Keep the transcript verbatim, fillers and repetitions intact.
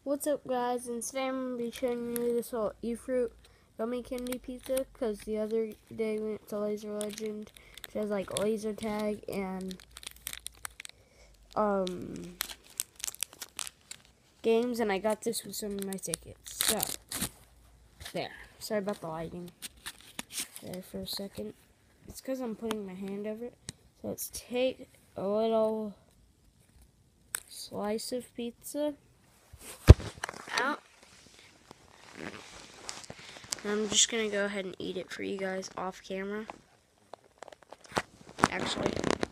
What's up, guys? And today I'm going to be showing you this little Efruti Gummy candy pizza, because the other day we went to Laser Legend, which has like laser tag and um games, and I got this with some of my tickets. So, there. Sorry about the lighting there for a second. It's because I'm putting my hand over it. So let's take a little slice of pizza out. And I'm just going to go ahead and eat it for you guys off camera. Actually,